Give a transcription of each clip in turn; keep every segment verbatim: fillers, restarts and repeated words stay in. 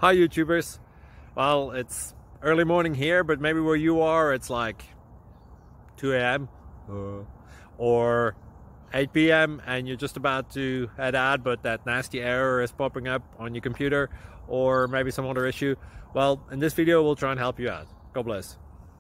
Hi YouTubers. Well, it's early morning here, but maybe where you are it's like two A M uh, or eight P M and you're just about to head out, but that nasty error is popping up on your computer, or maybe some other issue. Well, in this video we'll try and help you out. God bless.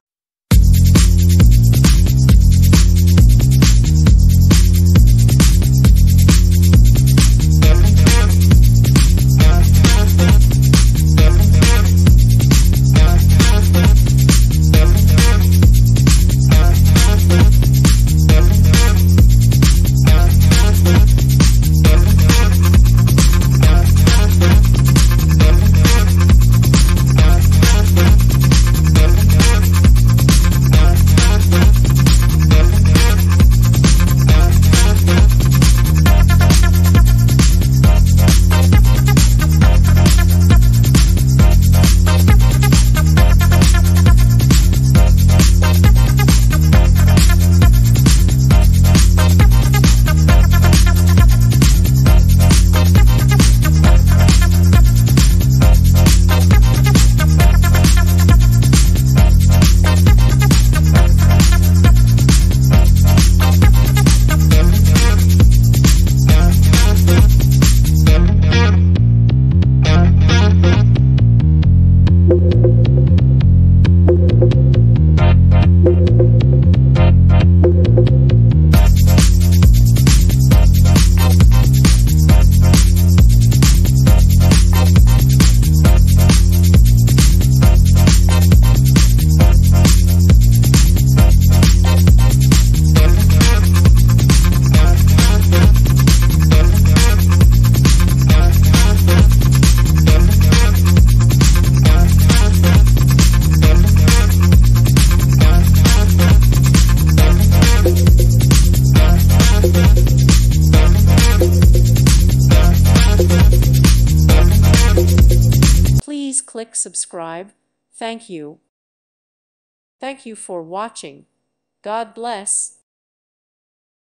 Please click subscribe. Thank you. Thank you for watching. God bless.